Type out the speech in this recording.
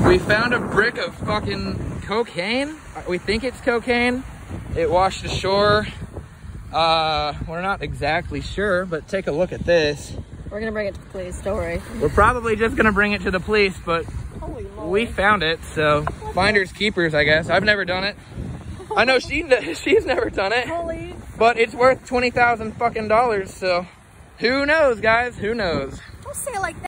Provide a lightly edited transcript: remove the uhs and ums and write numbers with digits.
We found a brick of fucking cocaine. We think it's cocaine. It washed ashore. We're not exactly sure, but take a look at this. We're gonna bring it to the police, don't worry. We're probably just gonna bring it to the police, but we found it, so finders keepers, I guess. I've never done it. I know she's never done it, but it's worth $20,000 fucking dollars, so who knows, guys? Who knows? Don't say it like that.